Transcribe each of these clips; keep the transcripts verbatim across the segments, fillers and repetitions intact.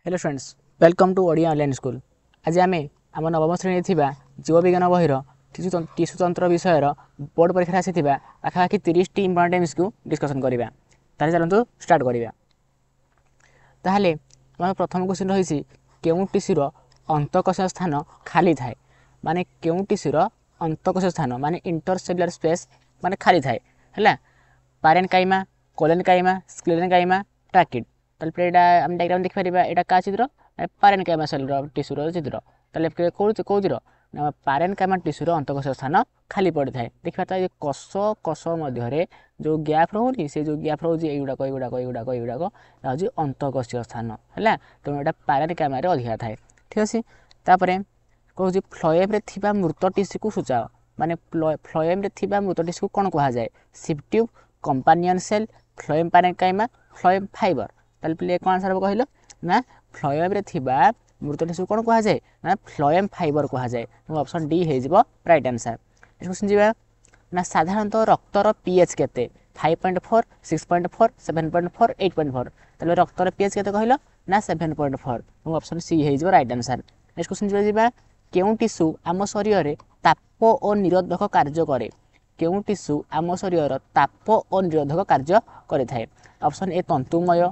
Hello students, welcome to Odia online school. आज आम आम नवम श्रेणी थी जीवविज्ञान बहिर टिशु टिशु तंत्र विषय बोर्ड परीक्षा आसी पाखापाखि तीस टी इम्पोर्टेंट को डिस्कसन करवा। ताले चलतु स्टार्ट करवा। ताहले आम प्रथम क्वेश्चन रही केउं टिशुर अंतकोश स्थान खाली थाए, माने केउं टिशुर अंतकोश स्थान माने इंटरसेलुलर स्पेस माने खाली थाए है। Parenchyma, collenchyma, sclerenchyma, tracheid. ताले एटा हम डायग्राम देख परिबा। एटा का चित्र? पारेन्काइमा सेलर टिशुर चित्र। ताले कोउ कोउतिर ना पारेन्काइमा टिशुर अंतकोश स्थान खाली पड़े थाए। देखिबा ता ये कोष कोष मध्य रे जो गैप रहउनी से जो गैप रहउजी एगुडा को एगुडा को एगुडा को एगुडा को राजी अंतकोशीय स्थान हैला। तो एटा पारेन्काइमा रे अधिका थाए। ठीक अछि। तापरे कहउजी फ्लोएम रे थिबा मृत टिशु को सूचाओ, माने फ्लोएम रे थिबा मृत टिशु को कोन कहा जाय? Sieve tube, companion cell, phloem parenchyma, phloem fibre. ताले प्ले कोन आंसर कहलो ना फ्लोएम रे थिबा मृत टिशु कोन कहा जाय ना फ्लोएम फाइबर कहा जाय। तो ऑप्शन डी हे जिवो राइट आंसर। नेक्स्ट क्वेश्चन जिबा ना साधारणतः रक्तर पीएच केते? Five point four, six point four, seven point four, eight point four. ताले रक्तर पीएच केते कहलो ना सेवन पॉइंट फोर। तो ऑप्शन सी हे जिवो राइट आंसर। नेक्स्ट क्वेश्चन जिबा जिबा केउं टिशु आम शरीर रे ताप और निरोधक कार्य करे? केउं टिशु आम शरीर ताप और निरोधक कार्य करे थाए? ऑप्शन ए तंतुमय,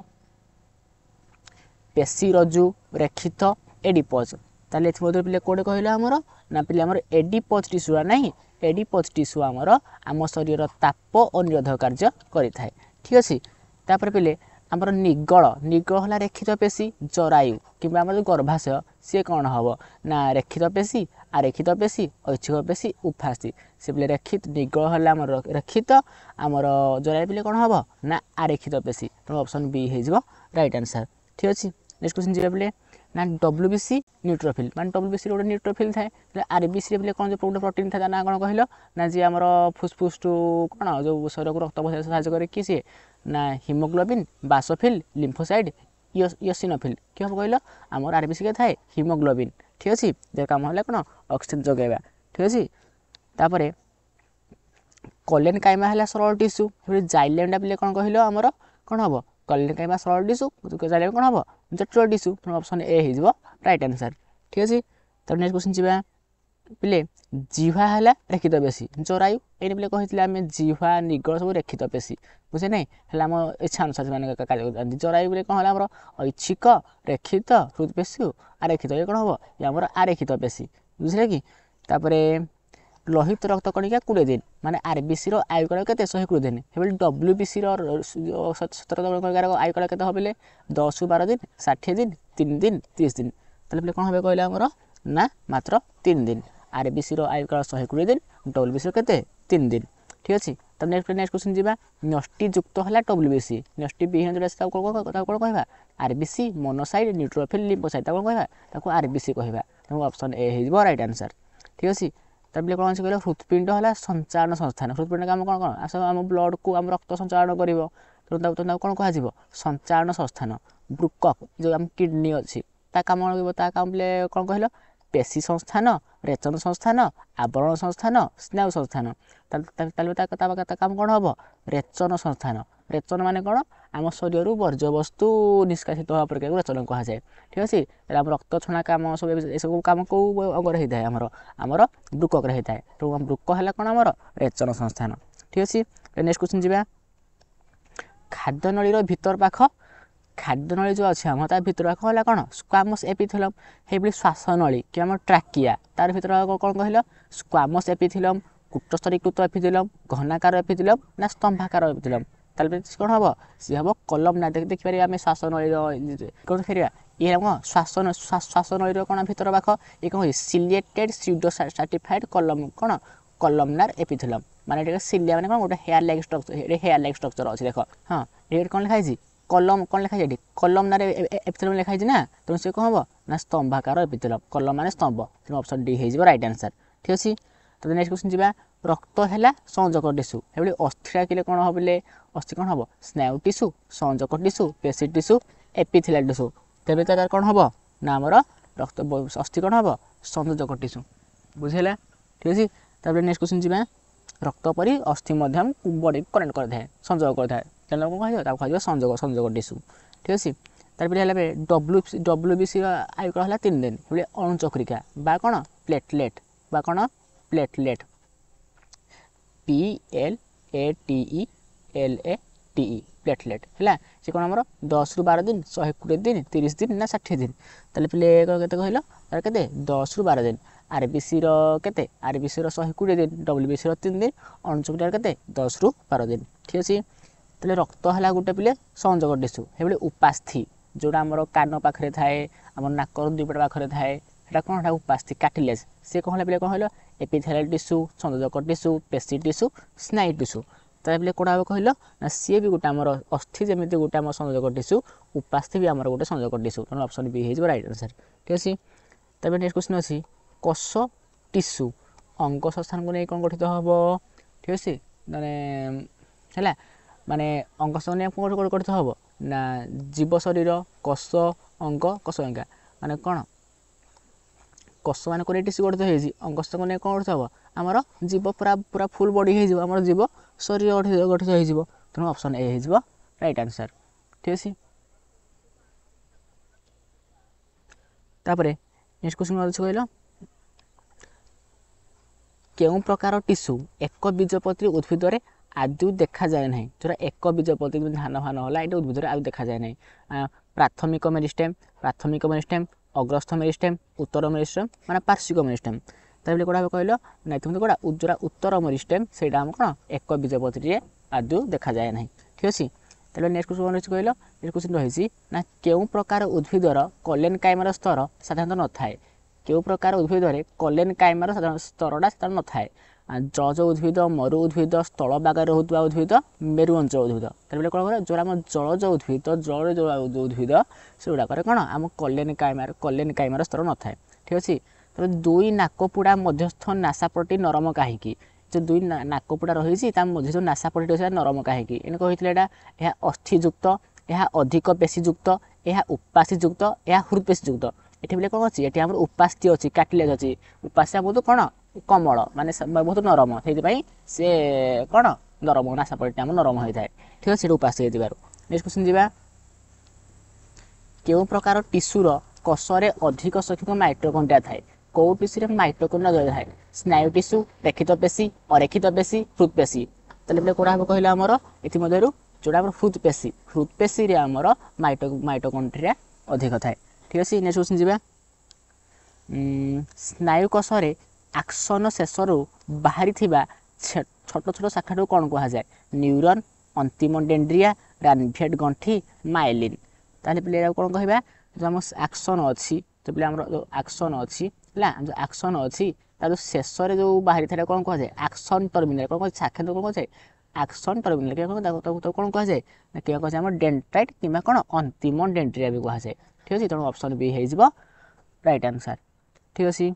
पेशी रज्जु, रेखित, एडिपोज। ताले एथमोदर पिले कोडे कहला हमरो ना पिले हमर एडिपोज टिशु नाही। एडिपोज टिशु हमर आम शरीर ताप और निरोधक कार्य करि थाए। ठीक अछि। तापर पिले हमर निगल निगल हला रेखित पेशी, जरायु किबा हमर गर्भाशय से कोन हबो ना रेखित पेशी, आरेखित पेशी, ऐच्छिक पेशी, उफास्ति। से पिले रेखित निगल हला हमर रेखित, हमर जरायु पिले कोन हबो ना आरेखित पेशी। तो ऑप्शन बी हे जिवो राइट आंसर। ठीक अछि। नेक्स्ट क्वेश्चन जिबा पिले ना डब्ल्यूबीसी न्यूट्रोफिल, माने डब्ल्यूबीसी रो न्यूट्रोफिल थाए। आरबीसी रे पिले कोन जो प्रोटीन था ना कोन कहलो ना जे हमर फुसफुस टू कोन जो शरीर को रक्त बहाय सहायता करे कि से ना हीमोग्लोबिन, बासोफिल, लिम्फोसाइट, इओसिनोफिल। कि हम कहलो हमर आरबीसी के थाए हीमोग्लोबिन। ठीक अछि। जे काम होला कोन ऑक्सीजन जगाइबा। ठीक अछि। तापरे कोलेनकाइमा हला सरल टिश्यू, जाइलेमडा पिले कोन कहलो हमर कोन हबो कोलेनकाइमा सरल टिश्यू, जाइलेम कोन हबो जटिल टिश्यू। ऑप्शन ए हे जिवो राइट आंसर। ठीक अछि। त नेक्स्ट क्वेश्चन जिबा पिले जिह्वा हला रेखित पेशी, जरायु एने पिले कहितले हम जिह्वा निगल सब रेखित पेशी बुझे नै हला हम इच्छा अनुसार माने कार्य। जरायु पिले कोन हला हमर ऐच्छिक, रेखित, हृद पेशी, आरेखित ए कोन हबो या हमर आरेखित पेशी बुझले कि। तापरे लोहित रक्त कणिका बीस दिन, माने आरबीसी रो आयुकाल केते एक सौ बीस दिन। हेबे डब्ल्यूबीसी रो सत्रह रक्त कणिका रो आयुकाल केते होबेले दस रु बारह दिन, साठ दिन, तीन दिन, तीस दिन। ताले पिले कोन होबे कहला हमर ना मात्र तीन दिन। आरबीसी रो आयुकाल एक सौ बीस दिन, डब्ल्यूबीसी रो केते तीन दिन। ठीक अछि। त नेक्स्ट नेक्स्ट क्वेश्चन जिबा न्यष्टि युक्त हला डब्ल्यूबीसी, न्यष्टि विहीन जोडा ता कोन कोन कोन कहबा आरबीसी, मोनोसाइट, न्यूट्रोफिल, लिम्फोसाइट ता कोन कहबा ताको आरबीसी कहबा। तो ऑप्शन ए हे जिवो राइट आंसर। ठीक अछि। तबले कोन कहलो हृदपिंड हला संचालन संस्थान। हृदपिंड काम कोन कोन आस हम ब्लड को हम रक्त संचालन करिवो। तो ता तो कोन कहा जिवो संचालन संस्थान। ब्रुकक जो हम किडनी अछि ता काम होबो ता काम ले कोन कहलो पेशी संस्थान, रेचन संस्थान, आवरण संस्थान, स्नायु संस्थान। ताले ता ता ता काम कोन हबो रेचन संस्थान। रेचन माने कोन आम शरीर वर्ज्य वस्तु निष्कासित होवा प्रक्रिया को रेचन कहा जाय। ठीक अछि। हम रक्त छणा काम सब ए सब काम को अंग रही थाए हमर हमर ब्रुकक रही थाए। तो हम ब्रुक हला कोन हमर रेचन संस्थान। ठीक अछि। नेक्स्ट क्वेश्चन जिबा खाद्य नळी रो भीतर पाख, खाद्य नळी जो अछि हम ता भीतर पाख हला कोन स्क्वामस एपिथेलियम। हेबली श्वास नळी कि हम ट्राकिया तार भीतर कोन कहलो स्क्वामस एपिथेलियम, कूटस्थरीकृत एपिथेलियम, घनाकार एपिथेलियम ना स्तंभाकार एपिथेलियम। ताले कोन हबो से हबो कलम ना देख देख पारि हम श्वास नळी रो कोन फेरिया ये हम श्वास श्वास नळी रो कोन भीतर पाख ए कोन सिलिएटेड स्यूडो सर्टिफाइड कलम कोन कलमनार एपिथेलियम। माने एटा सिलिया माने कोन गोटे हेयर लाइक स्ट्रक्चर, ए हेयर लाइक स्ट्रक्चर अछि देखो। हां ए कोन लिखा छि कलम कोन लिखा छि कलमनार एपिथेलियम लिखा छि ना। तो से कोन हबो ना स्तंभाकार एपिथेलियम। कलम माने स्तंभ। तो ऑप्शन डी हे जिवो राइट आंसर। ठीक अछि। तो नेक्स्ट क्वेश्चन जिबा रक्त हला संजक टिश्यू। हेबली अस्थिरा किले कोन हबले अस्थि कोन हबो स्नायु टिश्यू, संजक टिश्यू, पेशी टिश्यू, एपिथेलियल टिश्यू। तेबे तार कोन हबो ना हमर रक्त अस्थि कोन हबो संजक टिश्यू बुझेला। ठीक अछि। तबे नेक्स्ट क्वेश्चन जिबा रक्त परि अस्थि मध्यम बॉडी कनेक्ट कर थाए, संजोग कर थाए। तेल को कहियो ता कहियो संजोग संजोग टिश्यू। ठीक अछि। ତାପରେ ହେଲା ଡବ୍ଲ୍ୟୁ ଡବ୍ଲ୍ୟୁବିସି ଆୟୁ କାଳ ହେଲା ତିନି ଦିନ। ଏଭଳି ଅଣୁଚକ୍ରିକା ବା କ'ଣ ପ୍ଲେଟଲେଟ୍ ବା କ'ଣ ପ୍ଲେଟଲେଟ୍ ପି ଏଲ୍ ଏ ଟି ଇ ଏଲ୍ ଏ ଟି ଇ ପ୍ଲେଟଲେଟ୍ ହେଲା। ସେ କ'ଣ ଆମର ଦଶରୁ ବାର ଦିନ, ଶହେ କୋଡ଼ିଏ ଦିନ, ତିରିଶ ଦିନ ନା ଷାଠିଏ ଦିନ। ତାହେଲେ ପ୍ଲେ କେତେ କହିଲ ତାର କେତେ ଦଶରୁ ବାର ଦିନ। ଆରବିସିର କେତେ ଆରବିସିର ଶହେ କୋଡ଼ିଏ ଦିନ, ଡବ୍ଲ୍ୟୁବିସିର ତିନି ଦିନ, ଅଣୁଚକ୍ରିକାର କେତେ ଦଶରୁ ବାର ଦିନ। ଠିକ୍ ଅଛି। ତାହେଲେ ରକ୍ତ ହେଲା ଗୋଟେ ପିଲେ ସଂଯୋଗ ଟିସୁ। ସେଭଳି ଉପାସ୍ଥି ଯେଉଁଟା ଆମର କାନ ପାଖରେ ଥାଏ, ଆମର ନାକର ଦୁଇପଟ ପାଖରେ ଥାଏ, ସେଇଟା କ'ଣ ସେଇଟା ଉପାସ୍ଥି କାଟିଲେଜ୍। ସେ କ'ଣ ହେଲା ପିଲେ କ'ଣ କହିଲ ଏପିଥେଲିଆଲ୍ ଟିସୁ, ସଂଯୋଜକ ଟିସୁ, ପେଶୀ ଟିସୁ, ସ୍ନାୟୁ ଟିସୁ। ତାହେଲେ ପିଲେ କ'ଣ ହେବ କହିଲ ନା ସିଏ ବି ଗୋଟେ ଆମର ଅସ୍ଥି ଯେମିତି ଗୋଟେ ଆମର ସଂଯୋଜକ ଟିସୁ, ଉପାସ୍ଥି ବି ଆମର ଗୋଟେ ସଂଯୋଜକ ଟିସୁ। ତେଣୁ ଅପସନ୍ ବି ହେଇଯିବ ରାଇଟ୍ ଆନ୍ସର୍। ଠିକ୍ ଅଛି। ତାପରେ ନେକ୍ସଟ କ୍ୱେଶ୍ଚନ୍ ଅଛି କୋଷ ଟିସୁ ଅଙ୍ଗ ସଂସ୍ଥାନକୁ ନେଇ କ'ଣ ଗଠିତ ହେବ। ଠିକ୍ ଅଛି। ମାନେ ହେଲା ମାନେ ଅଙ୍ଗ ସଂସ୍ଥାନ ନେଇ କ'ଣ ଗଠିତ ହେବ ନା ଜୀବ ଶରୀର, କୋଷ, ଅଙ୍ଗ, କୋଷଅଙ୍ଗା। ମାନେ କ'ଣ କୋଷ ମାନଙ୍କୁ ନେଇ ଟିସୁ ଗଠିତ ହେଇଛି, ଅଙ୍ଗ ସଂସ୍ଥାନକୁ ନେଇ କ'ଣ ଗଠିତ ହେବ ଆମର ଜୀବ ପୁରା ପୁରା ଫୁଲ୍ ବଡ଼ି ହେଇଯିବ, ଆମର ଜୀବ ଶରୀର ଗଠିତ ହେଇଯିବ। ତେଣୁ ଅପସନ୍ ଏ ହେଇଯିବ ରାଇଟ୍ ଆନ୍ସର୍। ଠିକ୍ ଅଛି। ତାପରେ ନେକ୍ସଟ କ୍ୱେଶ୍ଚନ୍ ଅଛି କହିଲ କେଉଁ ପ୍ରକାର ଟିସୁ ଏକ ବୀଜପତ୍ରୀ ଉଦ୍ଭିଦରେ ଆଦୌ ଦେଖାଯାଏ ନାହିଁ। ଯେଉଁଟା ଏକ ବୀଜପତ୍ରୀ ଧାନ ଫାନ ହେଲା ଏଇଟା ଉଦ୍ଭିଦରେ ଆଦୌ ଦେଖାଯାଏ ନାହିଁ। ପ୍ରାଥମିକ ମେରିଷ୍ଟେମ୍, ପ୍ରାଥମିକ ମେରିଷ୍ଟେମ୍, ଅଗ୍ରସ୍ଥ ମେରିଷ୍ଟେମ୍, ଉତ୍ତର ମେରିଷ୍ଟେମ୍ ମାନେ ପାର୍ଶ୍ୱିକ ମେରିଷ୍ଟେମ୍। ତାପରେ କ'ଣ ହେବ କହିଲ ନା ତୁମେ କ'ଣ ଯେଉଁଟା ଉତ୍ତର ମେରିଷ୍ଟେମ୍ ସେଇଟା ଆମ କ'ଣ ଏକ ବୀଜପତ୍ରୀରେ ଆଦୌ ଦେଖାଯାଏ ନାହିଁ। ଠିକ୍ ଅଛି। ତାହେଲେ ନେକ୍ସଟ କ୍ୱେଶ୍ଚନ୍ ରହିଛି କହିଲ ନେକ୍ସଟ କ୍ୱେଶ୍ଚନ୍ ରହିଛି ନା କେଉଁ ପ୍ରକାର ଉଦ୍ଭିଦର କଲେନ୍ କାଇମାର ସ୍ତର ସାଧାରଣତଃ ନଥାଏ। କେଉଁ ପ୍ରକାର ଉଦ୍ଭିଦରେ କଲେନ୍ କାଇମାର ସାଧାରଣ ସ୍ତରଟା ସାଧାରଣ ନଥାଏ। ଜଳଜ ଉଦ୍ଭିଦ, ମରୁ ଉଦ୍ଭିଦ, ସ୍ଥଳ ଭାଗରେ ରହୁଥିବା ଉଦ୍ଭିଦ, ମେରୁ ଅଞ୍ଚଳ ଉଦ୍ଭିଦ। ତାପରେ କ'ଣ କରିବା ଯେଉଁଟା ଆମ ଜଳଜ ଉଦ୍ଭିଦ, ଜଳରେ ଯେଉଁ ଉଦ୍ଭିଦ ସେଗୁଡ଼ାକରେ କ'ଣ ଆମ କଲେନ୍ କାଇମାର କଲେନ୍ କାଇମାର ସ୍ତର ନଥାଏ। ଠିକ୍ ଅଛି। ତାପରେ ଦୁଇ ନାକପୁଡ଼ା ମଧ୍ୟସ୍ଥ ନାସାପଟି ନରମ କାହିଁକି। ଯେଉଁ ଦୁଇ ନାକପୁଡ଼ା ରହିଛି ତା ମধ্যে ଯେଉଁ ନାସାପଟି ଅଛି ନରମ କାହିଁକି। ଏଇନେ କହିଥିଲେ ଏଇଟା ଏହା ଅସ୍ଥିଯୁକ୍ତ, ଏହା ଅଧିକ ପେଶୀଯୁକ୍ତ, ଏହା ଉପାସ୍ଥିଯୁକ୍ତ, ଏହା ହୃଦପେଶୀଯୁକ୍ତ। ଏଠି ବୋଲେ କ'ଣ ଅଛି ଏଠି ଆମର ଉପାସ୍ଥି ଅଛି, କାଟିଲେଜ୍ ଅଛି। ଉପାସ୍ଥିଟା ବହୁତ କ'ଣ କମଳ ମାନେ ବହୁତ ନରମ, ସେଇଥିପାଇଁ ସେ କ'ଣ ନରମ ନାସାପଟିଟା ଆମର ନରମ ହୋଇଥାଏ। ଠିକ୍ ଅଛି। ସେଇଟା ଉପାସ୍ଥି ହେଇଥିବାରୁ। ନେକ୍ସଟ କ୍ୱେଶ୍ଚନ୍ ଯିବା କେଉଁ ପ୍ରକାର ଟିସୁର କୋଷରେ ଅଧିକ ସଂଖ୍ୟକ ମାଇଟୋକଣ୍ଡ୍ରିଆ ଥାଏ। କେଉଁ ଟିସୁରେ ମାଇଟୋକଣ୍ଡ୍ରିଆ ଥାଏ। ସ୍ନାୟୁ ଟିସୁ, ରେଖିତ ପେଶୀ, ଅରେଖିତ ପେଶୀ, ହୃଦପେଶୀ। ତାହେଲେ କ'ଣ ହେବ କହିଲେ ଆମର ଏଥିମଧ୍ୟରୁ ଯେଉଁଟା ଆମର ହୃଦପେଶୀ, ହୃଦପେଶୀରେ ଆମର ମାଇଟୋ ମାଇଟୋକଣ୍ଡ୍ରିଆ ଅଧିକ ଥାଏ। ଠିକ୍ ଅଛି। ନେକ୍ସଟ କ୍ୱେଶ୍ଚନ୍ ଯିବା ସ୍ନାୟୁ କୋଷରେ ଆକ୍ସନ ଶେଷରୁ ବାହାରିଥିବା ଛୋଟ ଛୋଟ ଶାଖାକୁ କ'ଣ କୁହାଯାଏ। ନ୍ୟୁରନ୍, ଅନ୍ତିମ ଡେଣ୍ଡ୍ରିଆ, ରାନଭିଏଟ୍ ଗଣ୍ଠି, ମାଇଲିନ୍। ତାହେଲେ ପିଲେ ଆଉ କ'ଣ କହିବା ଯେଉଁ ଆମ ଆକ୍ସନ ଅଛି, ତ ପିଲେ ଆମର ଯେଉଁ ଆକ୍ସନ ଅଛି ହେଲା ଯେଉଁ ଆକ୍ସନ ଅଛି ତାର ଯେଉଁ ଶେଷରେ ଯେଉଁ ବାହାରିଥାଏ କ'ଣ କୁହାଯାଏ ଆକ୍ସନ ଟର୍ମିନାଲ। କ'ଣ କୁହାଯାଏ ଶାଖା କ'ଣ କୁହାଯାଏ ଆକ୍ସନ ଟର୍ମିନାଲ। ତାକୁ କ'ଣ କୁହାଯାଏ ନା କିମ୍ବା କୁହାଯାଏ ଆମର ଡେଣ୍ଟ୍ରାଇଟ୍ କିମ୍ବା କ'ଣ ଅନ୍ତିମ ଡେଣ୍ଡ୍ରିଆ ବି କୁହାଯାଏ। ଠିକ୍ ଅଛି। ତେଣୁ ଅପସନ୍ ବି ହେଇଯିବ ରାଇଟ୍ ଆନ୍ସର୍। ଠିକ୍ ଅଛି।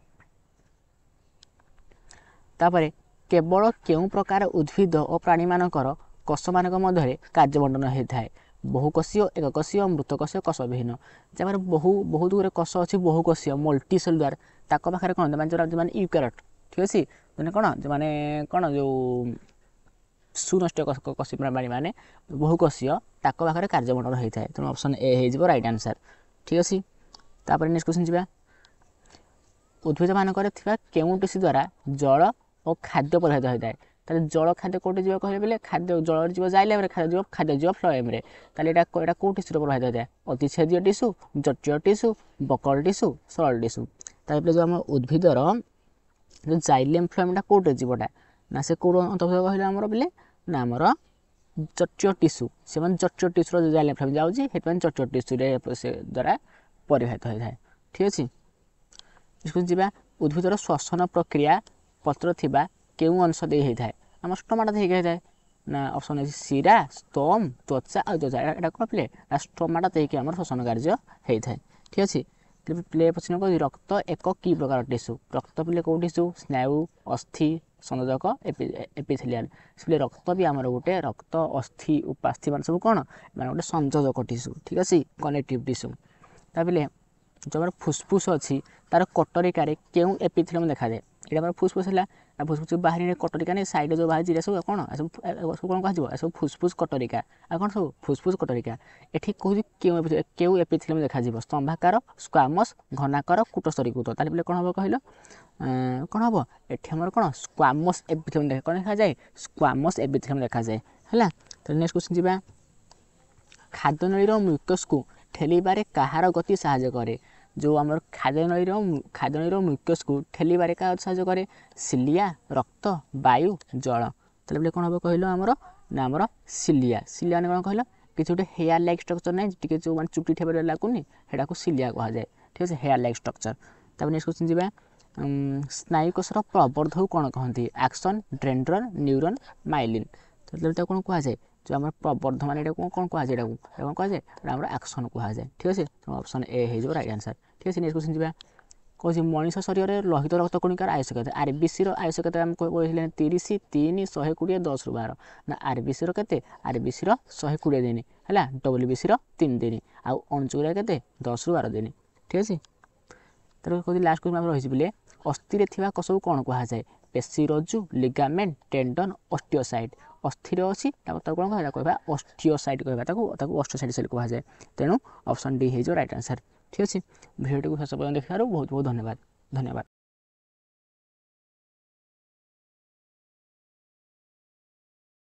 ତାପରେ କେବଳ କେଉଁ ପ୍ରକାର ଉଦ୍ଭିଦ ଓ ପ୍ରାଣୀମାନଙ୍କର କୋଷମାନଙ୍କ ମଧ୍ୟରେ କାର୍ଯ୍ୟ ବଣ୍ଟନ ହୋଇଥାଏ। ବହୁକୋଷୀୟ, ଏକକୋଷୀୟ, ମୃତକୋଷୀୟ, କୋଷବିହୀନ। ଯାହାର ବହୁ ବହୁତ ଗୁଡ଼ିଏ କୋଷ ଅଛି ବହୁକୋଷୀୟ ମଲ୍ଟି ସେଲୁଲାର, ତାଙ୍କ ପାଖରେ କ'ଣ ମାନେ ଯେଉଁଟା ଯେଉଁମାନେ ୟୁକାରିଓଟ୍। ଠିକ୍ ଅଛି। ମାନେ କ'ଣ ଯେଉଁମାନେ କ'ଣ ଯେଉଁ ସୁନଷ୍ଟ କୋଷୀ ପ୍ରାଣୀମାନେ ବହୁକୋଷୀୟ ତାଙ୍କ ପାଖରେ କାର୍ଯ୍ୟ ବଣ୍ଟନ ହୋଇଥାଏ। ତେଣୁ ଅପସନ୍ ଏ ହେଇଯିବ ରାଇଟ୍ ଆନ୍ସର୍। ଠିକ୍ ଅଛି। ତାପରେ ନେକ୍ସଟ କ୍ୱେଶ୍ଚନ୍ ଯିବା ଉଦ୍ଭିଦମାନଙ୍କରେ ଥିବା କେଉଁ ଟିସୁ ଦ୍ୱାରା ଜଳ ଓ ଖାଦ୍ୟ ପ୍ରଭାବିତ ହୋଇଥାଏ। ତାହେଲେ ଜଳ ଖାଦ୍ୟ କେଉଁଠି ଯିବ କହିଲେ ବୋଲେ ଖାଦ୍ୟ ଜଳରେ ଯିବ ଜାଇଲେମ୍ରେ, ଖାଦ୍ୟ ଯିବ ଖାଦ୍ୟ ଯିବ ଫ୍ଲୋଏମ୍ରେ। ତାହେଲେ ଏଇଟା ଏଇଟା କେଉଁ ଟିସୁରେ ପ୍ରଭାବିତ ହୋଇଥାଏ ଅତିଚ୍ଛେଦୀୟ ଟିସୁ, ଜଟୀୟ ଟିସୁ, ବକଳ ଟିସୁ, ସରଳ ଟିସୁ। ତାପରେ ଯେଉଁ ଆମ ଉଦ୍ଭିଦର ଯେଉଁ ଜାଇଲେମ୍ ଫ୍ଲୋଏମ୍ଟା କେଉଁଠି ଯିବଟା ନା ସେ କେଉଁ ଅନ୍ତର୍ଭୁକ୍ତ କହିଲେ ଆମର ବୋଲେ ନା ଆମର ଜଟୀୟ ଟିସୁ। ସେମାନେ ଜଟୀୟ ଟିସୁର ଯେଉଁ ଜାଇଲେମ୍ ଫ୍ଲୋଏମ୍ ଯାଉଛି ସେଥିପାଇଁ ଜଟୀୟ ଟିସୁରେ ସେ ଦ୍ୱାରା ପରିବାହିତ ହୋଇଥାଏ। ଠିକ୍ ଅଛି। ଯିବା ଉଦ୍ଭିଦର ଶ୍ୱସନ ପ୍ରକ୍ରିୟା ପତ୍ର ଥିବା କେଉଁ ଅଂଶ ଦେଇ ହୋଇଥାଏ। ଆମର ଷ୍ଟୋମାଟା ଦେଇକି ହୋଇଥାଏ ନା ଅପସନ୍ ଅଛି ଶିରା, ଷ୍ଟୋମ୍, ତ୍ୱଚା ଆଉ ତ୍ୱଚା। ଏଇଟା କ'ଣ ପିଲେ ନା ଷ୍ଟୋମାଟା ଦେଇକି ଆମର ଶ୍ୱସନ କାର୍ଯ୍ୟ ହୋଇଥାଏ। ଠିକ୍ ଅଛି। ପିଲେ ପ୍ରଶ୍ନ କହୁଛି ରକ୍ତ ଏକ କି ପ୍ରକାର ଟିସୁ। ରକ୍ତ ପିଲେ କେଉଁ ଟିସୁ ସ୍ନାୟୁ, ଅସ୍ଥି, ସଂଯୋଜକ, ଏପିଥେଲିଆଲ୍। ପିଲେ ରକ୍ତ ବି ଆମର ଗୋଟେ ରକ୍ତ, ଅସ୍ଥି, ଉପାସ୍ଥି ମାନେ ସବୁ କ'ଣ ମାନେ ଗୋଟେ ସଂଯୋଜକ ଟିସୁ। ଠିକ୍ ଅଛି କନେକ୍ଟିଭ୍ ଟିସୁ। ତାପରେ ଯେଉଁ ଆମର ଫୁସଫୁସ୍ ଅଛି ତାର କଟରିକାରେ କେଉଁ ଏପିଥେଲିୟମ୍ ଦେଖାଯାଏ। এটা আমার ফুসফুস है फुसफुस बाहर कटरिका नहीं सैड जो बाहर सब कौन सब सब कौन कह सब फुसफुस कटरिका आ कौन सब फुसफुस कटरिका ये कौन क्यों एपिथेलियम देखा स्तंभाकार स्क्वामस घनाकार कूटस्तरीकृत ताले कौन हम कहल कौन हम ये आम कौन स्क्वामस एपिथेलियम देखा कौन देखा जाए स्क्वामस एपिथेलियम देखा जाए है। तो नेक्स्ट क्वेश्चन जी खाद्यनळीर म्यूकस को ठेलिबारे कहार गति साहाय्य करे जो आम खाद्यनळीर खाद्यनळीर म्यूकस को ठेलिबारे क्या साहाय्य करे सिलिया रक्त वायु जल ताले कौन हम कहल आमर ना आमर सिलिया सिलिया कौन कहल किसी गोटे हेयर लाइक स्ट्रक्चर ना टी जो मैंने चुटी ठेबार लगुनि सेटा को सिलिया कह जाए ठीक है हेयर लाइक स्ट्रक्चर। तब नेक्स्ट क्वेश्चन जी स्नायुकोशर प्रवर्धक कौन कहते एक्शन डेंड्रन न्यूरन माइलिन तो कौन कह जाए जो आम प्रवर्ध मान कौन कौन कह जाए कौन कह जाए आम एक्शन कह जाए ठीक है। तो ऑप्शन ए हो राइट आंसर ठीक है। नेक्स्ट क्वेश्चन जी कौन मनीष शरीर में लोहित रक्त कणिकार आयुष्यकता आरबीसी आयुष्यकता आम कहले तीस तीन शहे कोड़े दस रु बार ना आरबीसी के आरबीसी शहे कोड़े दिन है डब्ल्यूबीसी तीन दिन आउ अणुचुरा के दस रु बार दिन ठीक है। तर कहते लास्ट क्वेश्चन रही बोले अस्थि कोष को कौन कह जाए पेशी रज्जु लिगामेंट टेंडन ऑस्टियोसाइट अस्थिर अच्छी कौन कह कह ऑस्टियोसाइट कह ऑस्टियोसाइट सेल कह जाए तेणु ऑप्शन डी हो राइट आंसर ठीक है। भिडियो को शेष पर्यटन देखा बहुत बहुत धन्यवाद धन्यवाद।